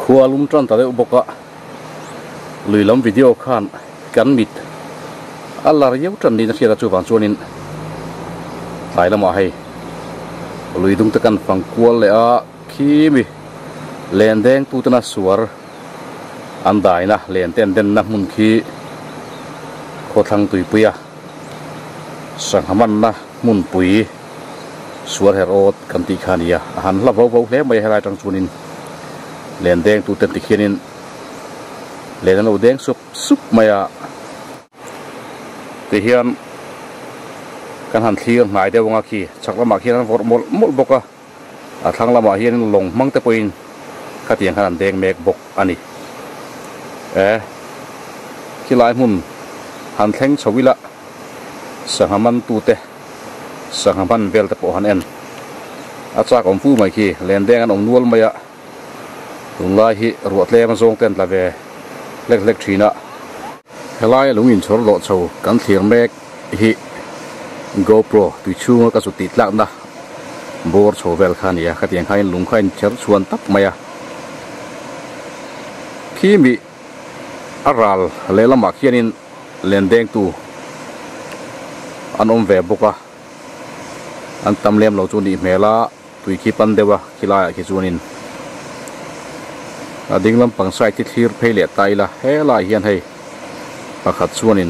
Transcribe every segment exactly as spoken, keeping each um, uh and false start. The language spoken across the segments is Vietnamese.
khua lum tran ta deuh boka lui lam video khan kan mit alar yeu tran ni na sia chu wang chuanin lai lama hei lui dung te kan phang kual le a khi mi len deng tu tana suar an dai na len ten den na mun khi kho thang tui puya sang haman na mun pui suar herot kan ti khania han la vo vo hle mai helai tang chunin len deng tu ten ti khianin len lo deng sup sup maya ti hian kan han thlir ngai de wanga khi chakla ma khian vor mol mol boka a thang lama hian long mang te poin khatiang han deng mek bok ani e khilai mun han thleng chawila sangaman tu te sangaman vel te po han en acha kom fu mai khi len deng an om nual maya tunlai hi ruat le ma zong ten la ve lek lek thina helai lungin chor lo chho kan thlir mek hi GoPro tu chung ka su ti tlak na bor chovel khania khatiang khain lung khain cher chuan tak maya khi mi aral lelama khianin lendeng tu an om ve boka an tamlem lo chu ni mela tui khi pan dewa khila khi chunin adinglam pangsai ti thlir pheile taila hela hian hei pakhat chuanin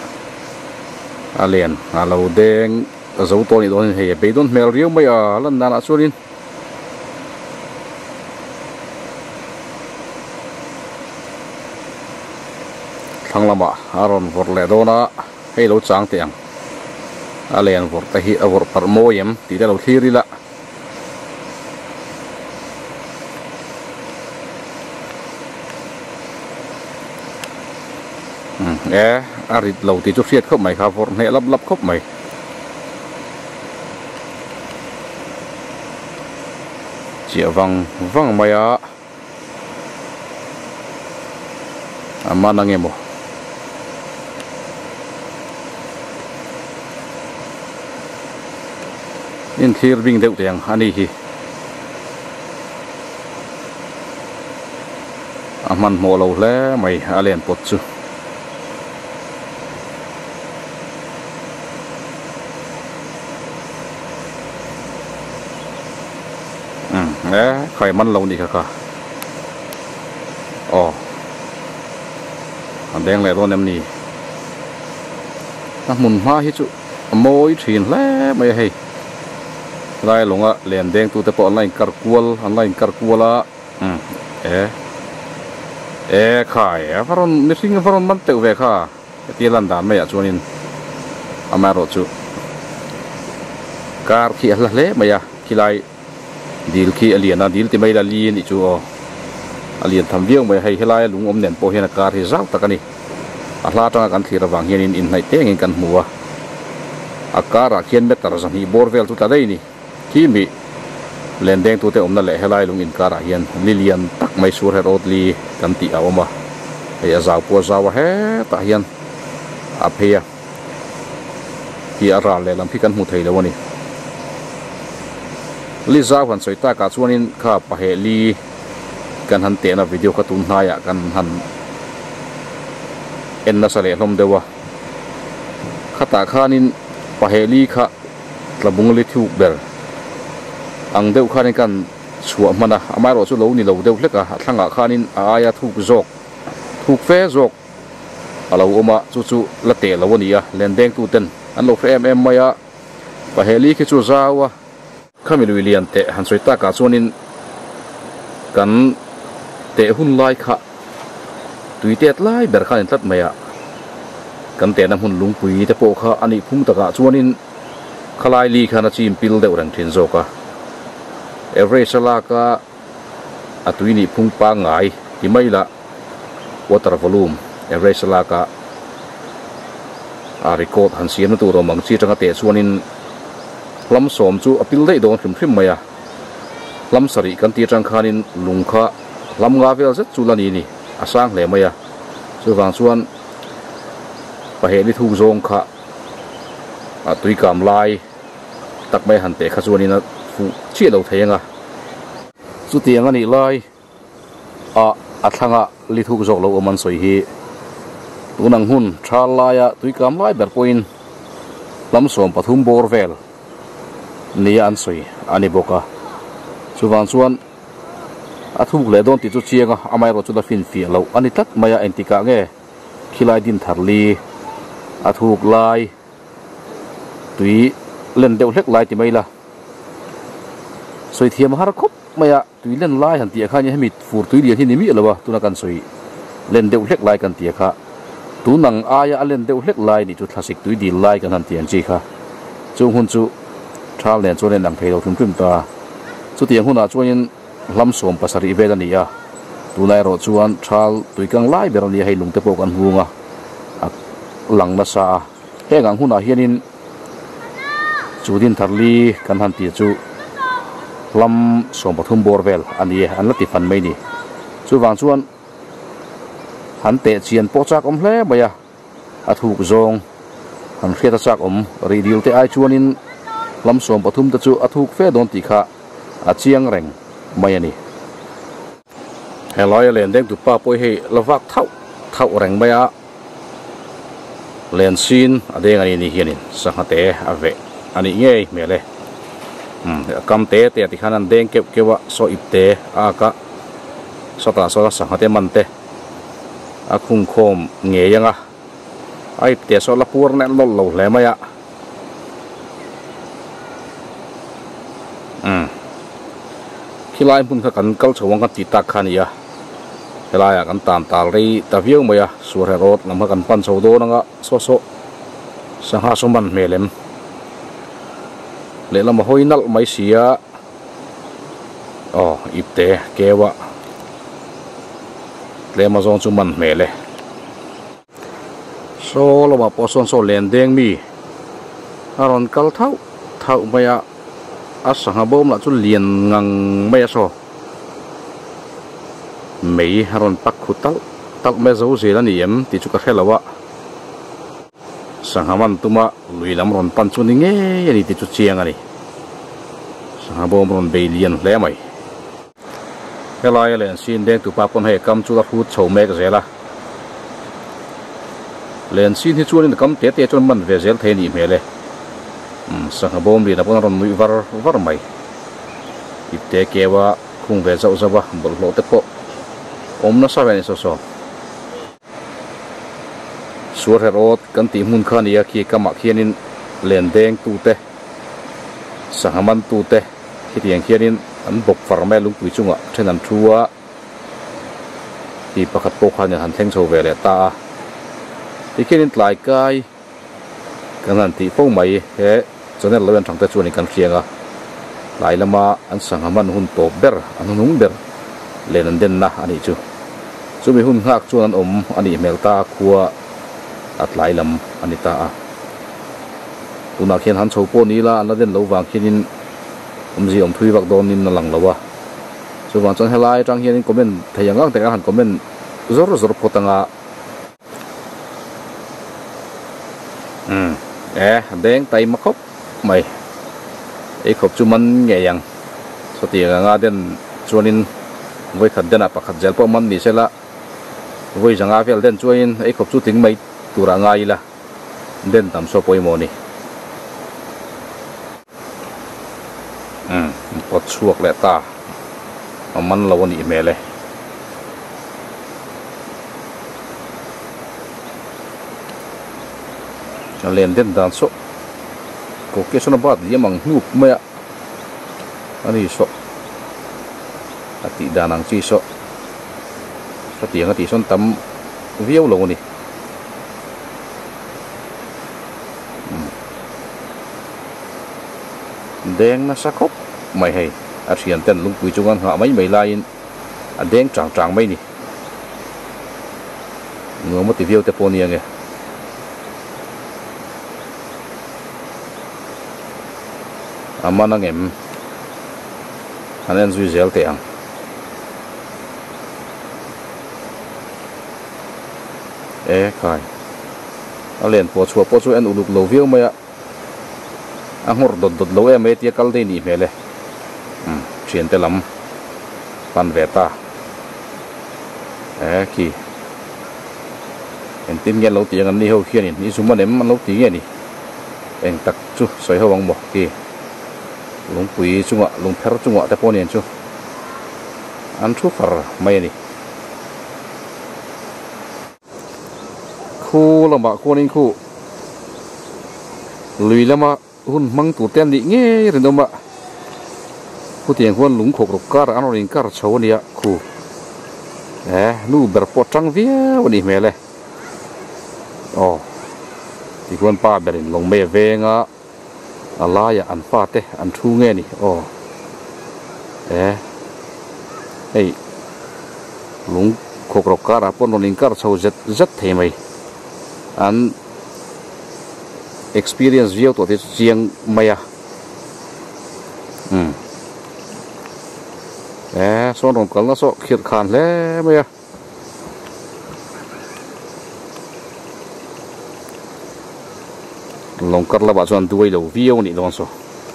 alien alo deng zo to ni don he be don mel riu mai a lan na churin thanglama aron vor le dona hei lo chang tiang alien vor ta hi avor par moyem ti da lo thirila e arit lâu thì chút xiết khóc mày khá vọt hệ lấp lấp khóc mày chĩa văng văng mày á à mà năng em bộ in thir bing đeo tiền anh đi à man mồ lâu lẽ mày alien bột chứ eh khai man lâu đi cả cả ồ anh đang lại luôn em nì nó mùn hoa hết chú môi thuyền lẽ mày hay lại luôn á liền đen tu tập online card qual online card qual á eh eh khai eh faron nít sinh faron man tự về kha cái lần đàn mày à chú nên amaro chú car khi là lẽ mày à khi lại deal khi alien na deal ti mai la li ni chu alien tham viang mai hei helai lung om nen po hena kar hi zau takani a hla tanga kan thira wang hian in in nai te ngin kan hmuwa a kara khian me tar zan hi borvel tu ta dei ni khi mi len deng tu te om na le helai lung in kara hian lilian tak mai sur her odli kan ti a oma hei a zau po zau he ta hian a pheya hi a ral le lam phi kan hmu thei lo ni li za han soi ta ka chuanin kha pahe li kan han te na video ka tun haya kan han en na sale hlom dewa khata khanin pahe li kha tlabung li thu ber ang deuh khanin kan chua mana amai ro chu lo ni lo deuh hleka thlanga khanin aya thuk jok thuk fe jok alo oma chu chu la te lo ni a lendeng tu ten an lo fe mm maya pahe li ki chu zawa kami luilian te han soi ta ka chuanin kan te hun lai kha tui tet lai ber khan tat maya kan te na hun lung pui te po kha ani phung ta ka chuanin khalai li khana chim pil deuh ran thin zoka every salaka atui ni phung pa ngai ti mai la water volume every salaka a record han sian tu ro mang chi tanga te chuanin lam som chu apil dei don khrim khrim maya lam sari kan ti tang khanin lungkha lam nga vel zet chu lani ni asang le maya chu wang chuan pahe ni thu zong kha a tui kam lai tak mai han te kha chuanin fu chi lo theianga chu tiang ani lai a athanga li thuk jok lo oman soi hi tunang hun thal laia tuikam lai ber point lam som pathum bor vel ni an soi ani boka chuwan chuan athuk le don ti chu chianga amai ro chu la fin fi lo ani tat maya entika nge khilai din tharli athuk lai tui len deuh hlek lai ti mai la soi thiam har khop maya tui len lai han ti kha ni hemi fur tui lian hi ni mi lawa tuna kan soi len deuh hlek lai kan ti kha tu nang aya alen deuh hlek lai ni chu thlasik tui di lai kan han tiang chi kha chu hun chu thal len chu len nang thei lo thum thum ta chu tiang huna chuan lam som pasari vel ania tu nai ro chuan thal tui kang lai ber ni hei lung te pok an hunga lang na sa he gang huna hianin chudin tharli kan han ti chu lam som pathum bor vel ani an la ti fan mai ni chu wang chuan han te chian po chak om hle maya a thuk zong han kheta chak om ri dil te ai chuanin lam som pathum ta chu a thuk fe don ti kha a chiang reng mai ani heloi len deng tu pa poi he lawak thau thau reng maya len sin adeng ani ni hianin sangate ave ani nge mele um kam te te ti khanan deng kep kewa so ipte aka sota so sangate mante a khung khom nge yanga ai te so la pur ne lol lo hle maya um khilai mun kha kan kal chawang ka ti tak khania helai kan tan tal ri ta viu maya sur he rot lam kan pan chau do nanga so so sangha soman melem le lam hoinal mai sia oh ipte kewa le ma zong chu man mele so lo ma poson so len deng mi aron kal thau thau maya asanga bom la chu lian ngang maya so mei haron pak khutal tak me zo zela ni em ti chu ka khelawa sanghaman tuma luilam ron pan chu ni nge ani ti chu chiang ani sangha bom ron be lian hle mai helai len sin deng tu pa kon he kam chu la phut chho mek zela len sin hi chuan in kam te te chon man ve zel the ni mele um sangha bom li na pon ron nui var var mai ipte kewa khung ve zau zawa bol lo te po om na sa ve so so sur herot kan ti mun khan ya ki kama khianin len deng tu te sanghaman tu te hi tiang khianin an bok far me lung pui chunga thenan thua hi pakhat po khan han theng chho ve le ta ti khianin tlai kai kan han ti po mai he chonel loan thang ta chuani kan khianga lai lama an sanghaman hun to ber an nung ber len an den na ani chu chumi hun hak chuan an om ani melta khuwa at lai lam anita a tuna khian han chho po ni la an la den lo wang khinin om ji om thui wak don nin na lang lawa chu wang chon helai tang hian comment thayanga te han comment zor zor photanga um eh deng tai ma khop mai ei khop chu man nge yang so ti nga den chuanin voi khat den a pakhat zel po man ni sela voi janga fel den chuain ei khop chu ting mai tura ngai la den tam so poi mo ni um pot chuak le ta aman lo ni mele len den dan so ko ke so na bat yamang nup maya ani so ati danang chi so sa tiang ati son tam viau lo ni deng na sakop mai hay a thian ten lung pui chungan ha mai mai lain a deng chang chang mai ni ngo mo ti viau te poni ange amana ngem anen zui zel te ang e kai alen po chua po chu en uluk lo viau maya angor dot dot lo em etia kal de ni mele um chian te lam pan veta à kì em tin nghe lâu tiếng anh đi hậu kia này đi xuống mà ném ăn lâu tiếng này em tắc chú xoay hậu bằng bỏ kì lúng quý chung ạ lúng phèo chung ạ tại này chú ăn chú phở mày này khu là mà khu nên khu lùi là mà hun mang tủ tiền đi nghe rồi đâu mà khu tiền hun lúng khổ rục car ăn rồi car chấu này khu eh nu berpotong vía ini mele oh di kuan pa berin long me venga ala ya an pa te an thu nge ni oh eh hey lung khok rok kar apon non kar chau zet zet the mai an experience view to te chiang maya hm eh so rong kal na so khir khan le maya long kar la ba chuan duai lo view ni don so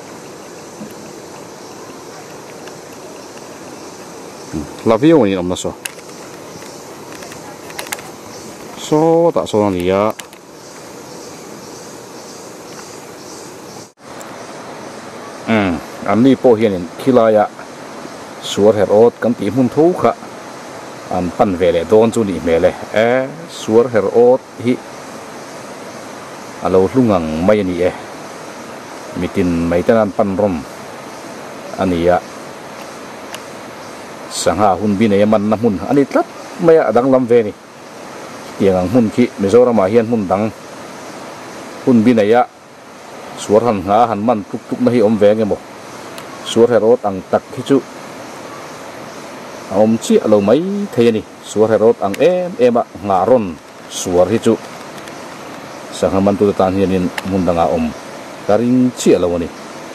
la view ni om na so so ta so ni ya um an ni po hian in khilaya suar her ot kan ti mun thu kha an pan vele don chu ni mele e suar her ot hi alo hlungang mai ni e mitin mai tan pan rom ania sangha hun bi ne man na mun ani tlat mai adang lam ve ni tiang hun ki Mizoram hian hun dang hun bi ne ya suar han nga han man tuk tuk na hi om ve nge mo suar her ot ang tak hi chu om chi alo mai thei ni suar herot ang em em a nga ron suar hi chu sangha man tu tan hian in mundanga om karing chi alo ni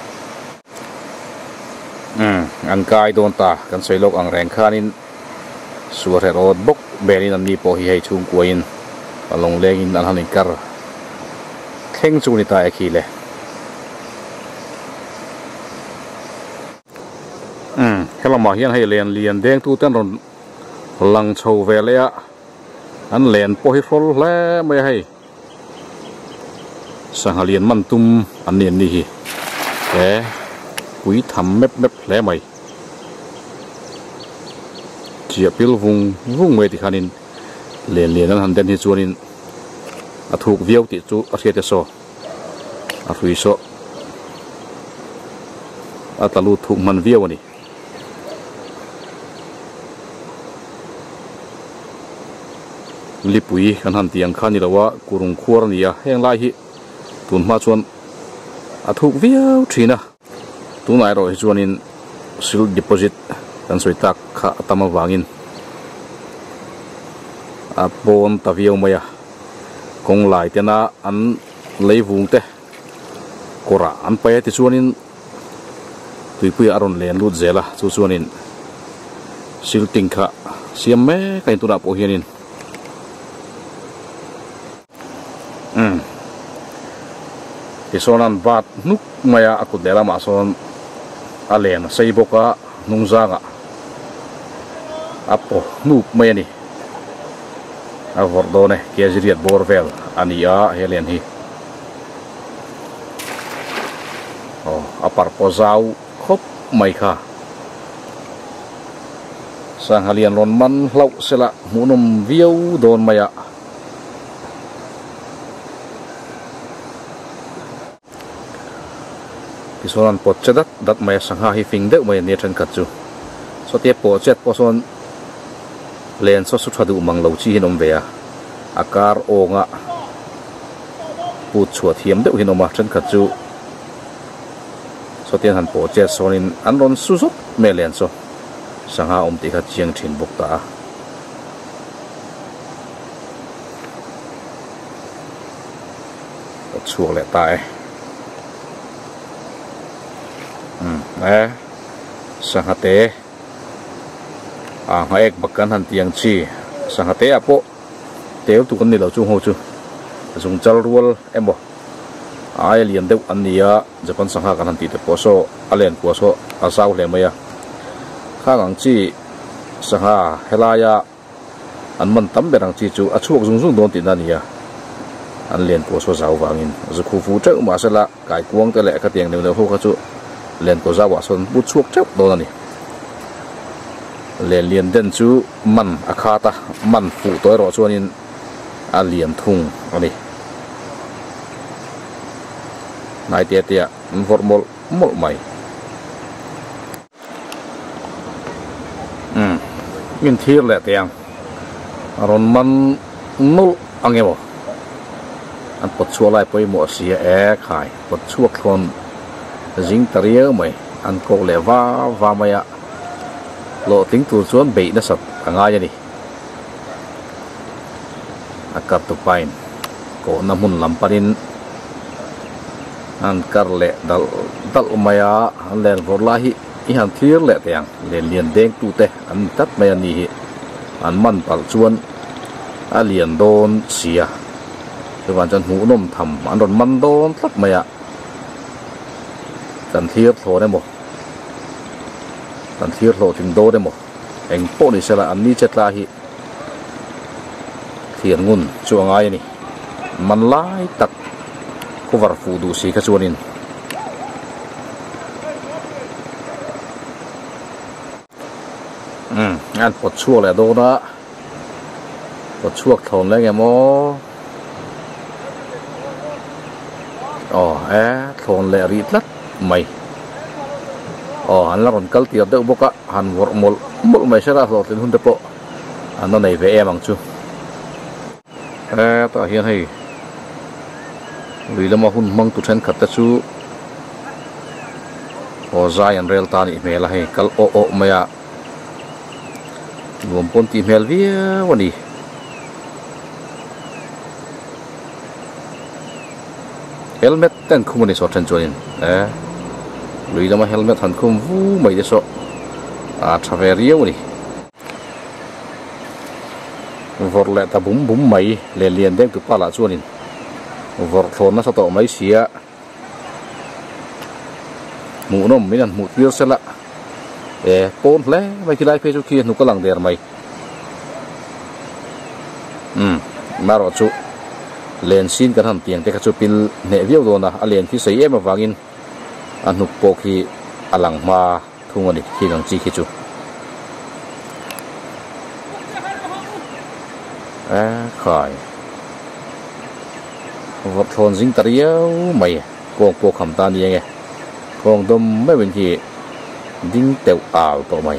um an kai don ta kan soilok ang reng khanin suar herot bok berin an ni po hi hei chung kuin along lengin an hanin kar theng chu ni ta ekhile um hela ma hian hei len lian deng tu ten ron lang chho ve le a an len po hi rol hle mai hei sangha lian man tum an nen ni hi e pui tham mep mep hle mai chia pil vung vung mai ti khanin len len an han den hi chuanin a thuk viau ti chu a hriat so a hrui so a talu thuk man viau ani lipui kan han tiang khan ni lawa kurung khwar ni a heng lai hi tun ma chuan a thuk viau thina tu nai ro hi chuanin sil deposit kan soi tak kha atama wangin a bon ta viau maya kong lai tena an leivung te kora an pa ti chuanin tuipui aron len lut zela chu chuanin sil ting kha siam me kain tu na po hianin um isonan bat nuk maya aku dela ma son alen sei boka nungzanga apo nuk maya ni a vordone kezriat borvel ania helen hi oh apar pozau khop mai kha sang halian ron man hlau sela munum viau don maya isoran pot chedat dat mai sangha hi fing de mai ne than khat chu so te po chet po son len so su thadu mang lo chi hinom ve a akar onga put chua thiam de hinoma than khat chu so ten han po chet sonin an ron su su me len so sangha om ti kha chiang thin bok ta chuak le ta e eh sangate a ngaek bakan han tiang chi sangate apo teu tu kan ni lo chu ho chu sung chal rual emo ai lian deuh an nia japan sangha kan han ti te poso alen poso asau le maya kha ngang chi sangha helaya an man tam berang chi chu a chuak zung zung don tin ania an len ko so zau wangin zu khu fu chau ma sala kai kuang te le ka tiang neu ho kha chu len ko zawa son bu chuak chau don ani len lian den chu man akhata man fu toy ro chuanin a lian thung ani nai tia tia formal mol mai um min thir le tiang ron man nul angemo an pot chua lai poi mo sia e khai pot chua khon jing taria mai an ko le wa wa maya lo ting tu chuan be na sat anga ya ni akap tu pain ko na mun lamparin an kar le dal dal maya an len vorlahi i han thir le tiang len lian deng tu te an tat maya ni hi an man pal chuan a lian don sia ke wan chan hu nom tham an ron man don tlat maya kan thir tho ne mo kan thir tho thim do ne mo eng po ni sala an ni chetla hi thian ngun chuangai ni man lai tak ko war fu du si ka chuanin um an pot chuak le do na pot chuak thon le nge mo oh e thon le ri tlat mai oh han la ron kal tiap de boka han wor mol mol mai sara lo tin hun de po an no nei ve em ang chu e ta hian hei lui lama hun mang tu then khat ta chu o zai an rel ta ni me la hei kal o o maya gồm pon ti mel vía wani helmet ten khumani so than chuanin e lui lama helmet han khum vu mai de so a traveria wani vor le ta bum bum mai le lian deng tu pala chuanin vor thon na sa to mai sia mu nom minan mu tir sela e pon le mai ki lai pe chu ki nu ka lang der mai um maro chu len sin kan ham tiang te ka chu pil ne viu do na a len ki sei em awangin an nu po ki alang ma thung ani ki gang chi ki chu a khai vot thon jing tariau mai kong po kham ta ni nge kong dom mai ben ki ding teu al to mai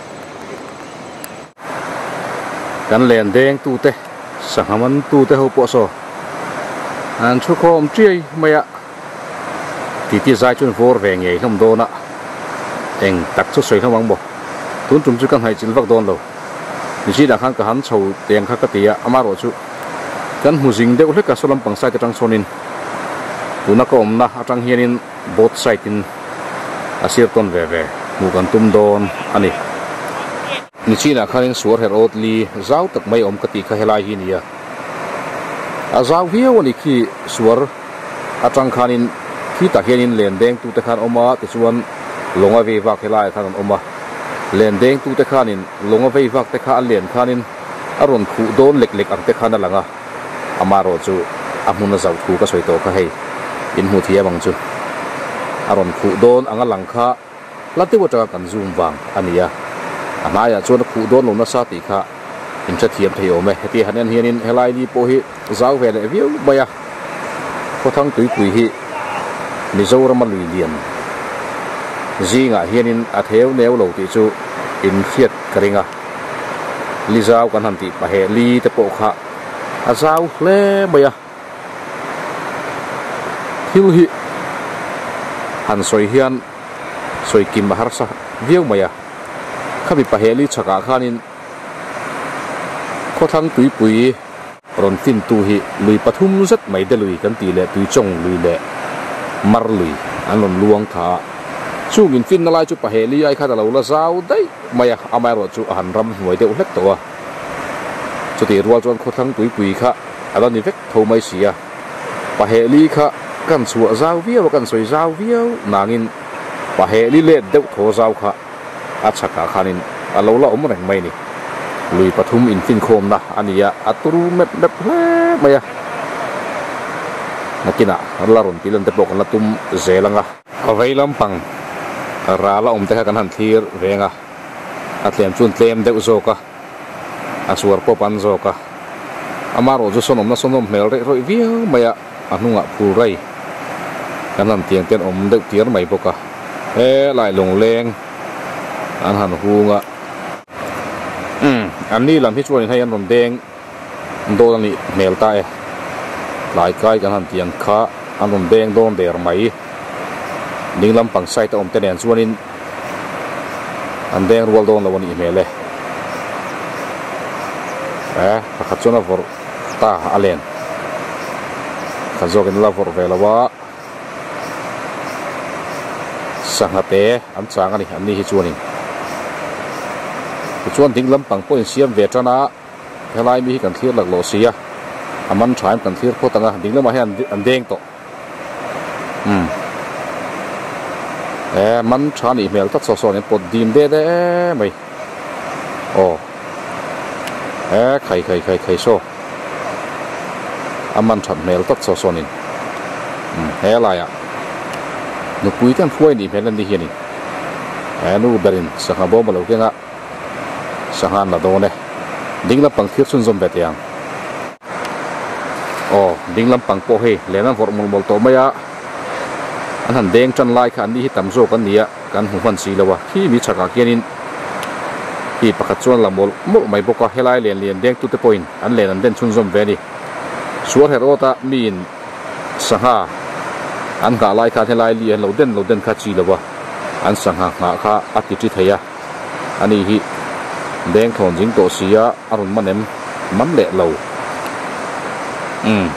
kan len deng tu te sangaman tu te ho po so an chu khom tri maya ti ti zai chun vor ve nge kham do na eng tak chu soi kham wang bo tun tum chu kan hai chil vak don lo ni ji da khan ka han chho teng kha ka tia ama ro chu kan hu jing de ule ka solam pang sai ta tang sonin tuna ko om na atang hianin both side in asir ton ve ve mu kan tum don ani ni china khanin suar her otli zau tak mai om kati kha helai hi nia a zau hiu ani khi suar atang khanin khi ta hianin len deng tu te khan oma te chuan longa ve wak helai khan oma len deng tu te khanin longa ve wak te kha len khanin aron khu don lek lek ang te khan alanga amaro chu amuna zau thu ka soi to ka hei in hu thia bang chu aron khu don anga langkha lati wa ta kan zoom wang ania anaya chuan khu don lo na sa ti kha in cha thiam thei ome heti hanen hianin helai ni po hi zau ve le viu baya ko thang tui tui hi mizoram lui lian zinga hianin a theu neu lo ti chu in khiat karinga lizau kan han ti pa he li te po kha a zau hle baya hil hi han soi hian soi kim har sa viu maya khabi pa he li chaka khanin ko thang tui pui ron tin tu hi lui pathum zat mai de lui kan ti le tui chong lui le mar lui an lon luang tha chungin fin na lai chu pa he li ai kha da lo la zau dai maya amai ro chu han ram hnuai de ulek to wa chu ti rual chuan ko thang tui pui kha ala ni vek tho mai sia pa he li kha kan chu zau viu kan soi zau viu nangin pa he li le deuh tho zau kha a chaka khanin alo la om reng mai ni ลุยปทุมอินฟินโคมนะอันนี้อะอัตรูเม็ดเม็ดเล่ไม่อะนักกินอะลารุนตีลันเตปกันละตุมเซลังอะเอาไว้ลำปังราละอมเตะกันหันทีร์เวงอะอัตเลมชุนเตมเดอุโซกะอาสวรปปันโซกะอามาโรจุสนมนะสนมเมลเรรอยวิวไม่อะอันนุ่งอะผู้ไรกันหันเตียงเตียนอมเดทีร์ไม่ปกะเฮ้ไหลลงแรงอันหันหูงะอืมอันนี้ลำที่ช่วยให้อันนนแดงโดนนี่เมลตายหลายใกล้กันหันเตียงขาอันนนแดงโดนเดร์ไหมนิ่งลำปังไซต์อมเตเนนส่วนนี้อันแดงรัวโดนแล้ววันนี้เมลเลยเอ๊ะขัดจนละฟอร์ตาอเลนขัดจกันละฟอร์เวลว่าสังหาเตอันสังอันนี้อันนี้ที่ช่วยนี่ชวนทิ้งลำปังปุ่นเสียมเวทนาเฮลัยมีกันเทียร์หลักโลเซียอามันฉายกันเทียร์พวกต่างๆดิ้งแล้วมาให้อันเด้งต่ออืมเอ๊ะมันฉายอีเมลตัดสอๆเนี่ยปวดดีมเด้เด้ไหมโอ้เอ๊ะใครใครใครใครโซ่อามันฉายเมลตัดสอๆนี่อืมเฮลัยอ่ะนุกุยกันช่วยนี่เมลันดีเฮียนี่เอ๊ะนูเบรินสังหาโบมาแล้วแกงอ่ะสังหารละโดนเลยดิ้งลำปังเทียบสุนทรเบตยังโอ้ดิ้งลำปังโปเฮเลนันฟอร์มุลบอลโตไม่อะอันนั้นแดงจันไล่ขันนี้ที่ต่ำโซกันนี้กันหูฟันสีแล้ววะที่มีฉากเกียนินที่ประคัตชวนลำบอลมุกไม่บอกว่าเฮลัยเลียนเลียนแดงตุเตปอยน์อันเลนันเด่นสุนทรเบนี่สวดเฮโรตามีนสังหาอันกาไล่ขันเฮลัยเลียนเราเด่นเราเด่นขัดสีแล้ววะอันสังหาหาข้าอัติจิตเฮียอันนี้ที่แดงทนจิงโตเสียอารมณ์มันเอ็มมันเละเหลาอืม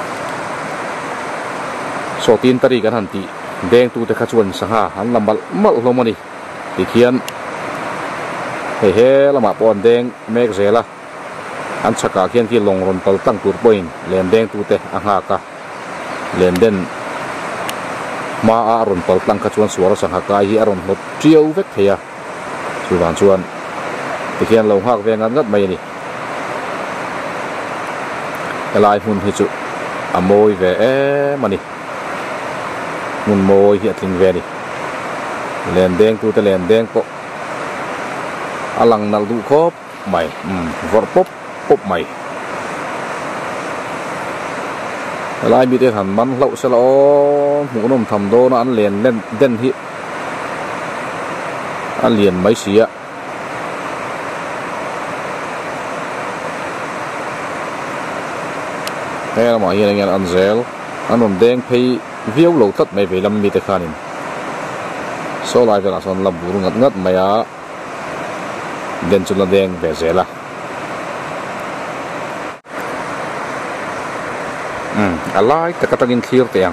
โซตีนตรีกันทันทีแดงตูแต่ขจวนสังหาหันลำบัลมัลลงมาดิตีเขียนเฮ้เฮ้ละมาปอนแดงเมกเซล่ะอันสกาเขียนที่ลงรนตลตั้งตูดปอยน์เลนแดงตูแต่อ่างหากะเลนเด่นมาอารมณ์ตลตั้งขจวนสวรสังหากายที่อารมณ์หดเจียวเวกเทียสุวรรณชวนตะเคียนลงหักเวียงงัดงัดไม่นี่ลายหุ่นฮิจุอโมยเวเอมันนี่หุ่นโมยเหียทิ้งเวนี่เลนแดงตัวแต่เลนแดงก็อลังนัลดูครบใหม่อืมวอร์ปุ๊บปุ๊บใหม่ลายมีแต่หันมันเล่าสลอหูนมทำโดนอันเลนเล่นเด่นฮิอันเลียนไม่เสียเฮ้ยเราหมายยังไงอันเซลอันนนแดงไปวิวโลตัดไม่ไปลำมีแต่ขานินโซลายเป็นอาสนลำบุรุงัดงัดไม่อะเด่นจุดละแดงแบบเซลละอืมอะไรแต่ก็ต้องกินคีร์เตียง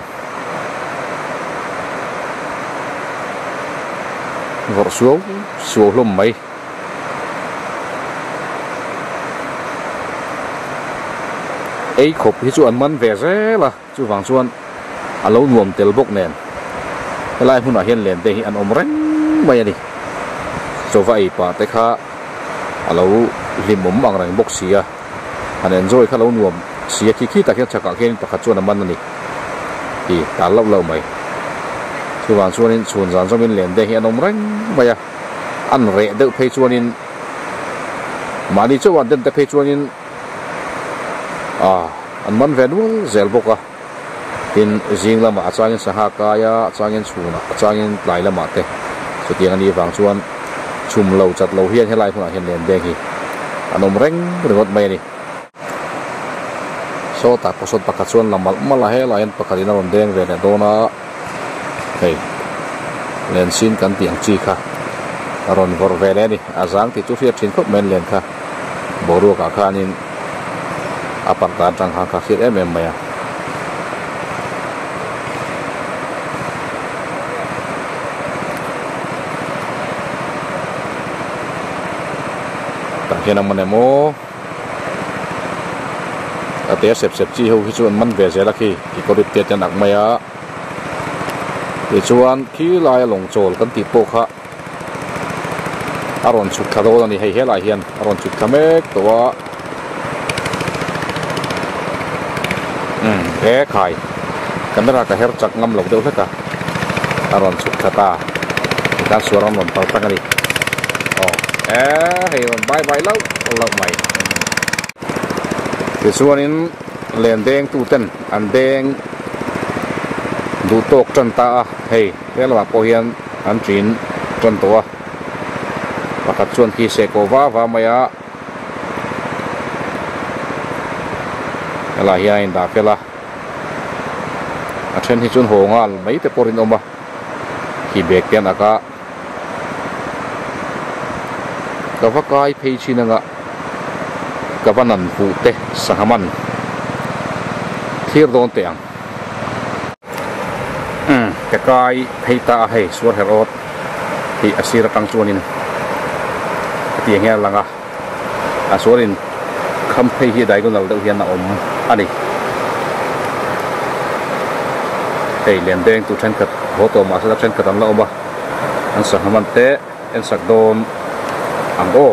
วอร์ชัวชัวลมไหมไอ้ขบที่ชวนมันเวเซ่ละจู่ฝั่งชวนอันเราหน่วมเตลบกเนนไล่หุ่นอาเห็นเหรียญเตะอันอมเร่งไม่ยันดิโซฟาอีป่าแต่ข้าอันเราลิมมุมบางแรงบกเสียอันนั้นโจ้ข้าเราหน่วมเสียขี้ขี้แต่แค่ฉากเห็นประคัตชวนมันนั่นนี่ที่ตาเล่าเล่าไหมจู่ฝั่งชวนนี่ชวนสารสมินเหรียญเตะอันอมเร่งไม่ยะอันเร่เดือดเพชวนนี่มาดิเจ้าวันเดินแต่เพชวนนี่อ่าอันมันเวนูเซลบกะทินจิงละมาจางเงินสหกายะจางเงินชูนะจางเงินหลายละมาเตะสุดที่อันนี้ฝั่งชวนชุมเหล่าจัดเหล่าเฮียนให้ไล่พวกนั้นเห็นเรียนเด็กฮีอันนมเร่งหรือว่าไม่นี่โซตัดผสมประคัตชวนละมามาละให้ไล่ประคัตินรนเด้งเวเนโดนะเฮ้ยเล่นซินกันเตียงจีค่ะรอนวอร์เวเนนี่อาจารย์ที่จุดเทียบชินก็เมนเล่นค่ะบรูกาคานินapa kadang hak akhir em em ya tak kena menemo atia sep sep chi ho hichuan man ve zela khi ki ko rit te nak maya hichuan khi lai long chol kan ti po kha อารอนชุดขาโดนี่ให้เฮลายเฮียนอารอนชุดขเมกตัวอืมแพ้ไข่กันไม่รักแต่เฮลจักงำหลบเดียวเลยกะอารอนชุดขาตาการสวนอารอนเป่าตั้งกันดิอ๋อเอ๊ะให้มันใบใบแล้วเราใหม่คือส่วนนี้เลนแดงตู้เต้นอันแดงดูโตกจนตาเฮ้ยเรื่องว่าโปเฮียนอันจีนจนตัวประคัดชวนที่เซโกวาว่าไม่อะอะไรเฮียอินดาเฟล่าเช่นที่ชวนโหงอ่ะไม่แต่ปรินอมบะที่เบกเตียนอากากับว่ากายเพย์ชินังะกับว่านันฟูเตสหมันที่โดนเตียงอืมแต่กายเพย์ตาให้สวนเฮโรดที่อาศิรกังชวนินเตียงเงี้ยลังอ่ะอาสวนินคำเพย์ที่ใดก็เราเดือดเฮียนอมอันนี้เฮ้ยเลียนแดงตุเชนกัดโหตัวมาสลับเชนกัดอันละอมบะอันสหมันเตะอันสักโดนอังโก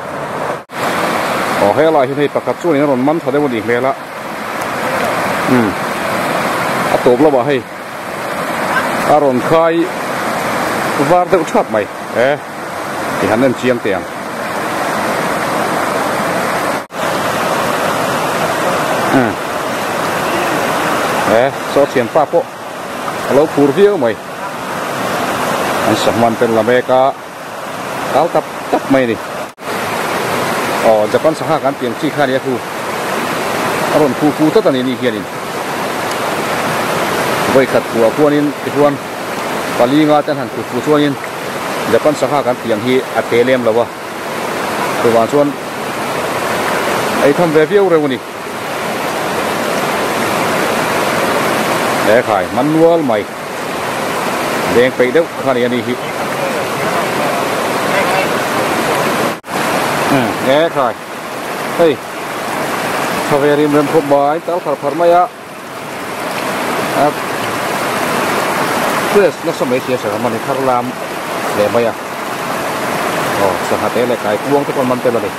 อ๋อให้อะไรที่ประกาศช่วยนี่รอนมันถ้าได้วันอีกเลยละอืมอัตโตบแล้วบ่ให้อารอนคายวาร์เดอุชัดไหมเอ๊ะที่หันนั่นเชียงเตียงอืมเอ๊ะโซเชียนป้าโปเราพูดเยอะไหมอันสมันเป็นละเมกาเอากับจับไหมนี่อ๋อจะก้อนสหการเปลี่ยนที่ค่านี้คืออารมณ์คูคูตั้งแต่นี้นี่เฮียนินไว้ขัดหัวพวกนี้ไอ้พวกปาลีงาจันหันคูคูส่วนนี้จะก้อนสหการเปลี่ยนที่อัดเทเลมแล้ววะตัววันส่วนไอ้ทำเรวิวเร็วนี่แอ้ขายมันวัวใหม่แดงไปเด้อค่านี้นี่อืมแง่ใครเฮ้ยทวีริมเริ่มพบบ่อยตลอดผ่านมาอ่ะครับเพื่อนักสมัยเชียร์สถาบันคาร์ลามเดี๋ยวมาอ่ะอ๋อสถานเตะเลยไก่กวงทุกคนมันเป็นอะไร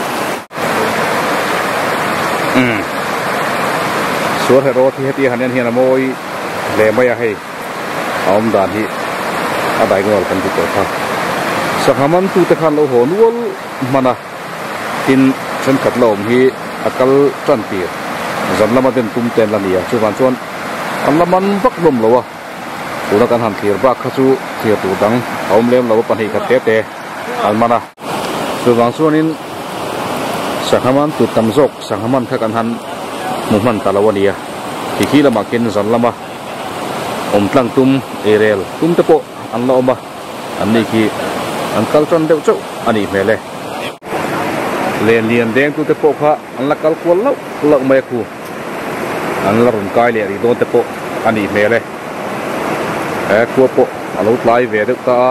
อืมสวนเฮโร่ที่เฮตีหันยันเฮียนโมยเดี๋ยวมาอ่ะให้เอามด่านที่อะไรก็แล้วกันที่เกิดขึ้นสหมันตุตะขันโลหนวลมันอ่ะอินฉันขัดลมที่อักลจันปีจันละมันเป็นตุ้มเต็นละเนี่ยช่วยวันส่วนอันละมันบักลมเลยวะตัวนักการหันเทียร์บักข้าสู้เทียร์ตัวดังเอาเลี้ยงเราปัญหาขัดเตะเตะอันมันอ่ะช่วยวันส่วนนี้สหมันตุตตำซกสหมันข้ากันหันมุมันตะละวันเนี่ยที่ขี้ละมากินจันละมาอมตั้งตุ้มเอเรลตุ้มตะโปอันละอมบะอันนี้คืออันกัลจันเดียวเจ้าอันนี้ไม่เลยเลียนเลียนแดงตัวเตปโค่ะอันละกัลควรแล้วเลิกไม่คู่อันละรุ่นกายเลียนโดนเตปโอันนี้ไม่เลยเออคู่โปอันลุดไล่เวดึกตา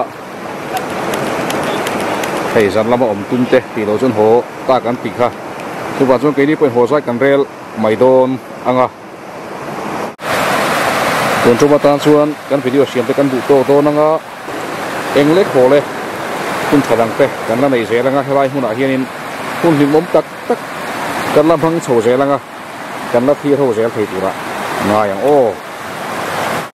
เฮ้ยฉันละมาอมตุ้มเตะตีเราจนโหตากันติค่ะทุกวันช่วงนี้เป็นโหใส่กันเรลไม่โดนอังอ่ะส่วนชุมตานส่วนกันวิดีโอเสียงไปกันบุโตโตนังอ่ะเอ็งเล็กโหเลยคุณถอดดังเตะกันละในเสียงอ่ะให้ไล่หุ่นอ่ะเฮียนินคุณหิมล้มตักตักกันละพังโฉเสียงอ่ะกันละที่โถเสียงถีบอยู่ละง่ายอย่างโอ้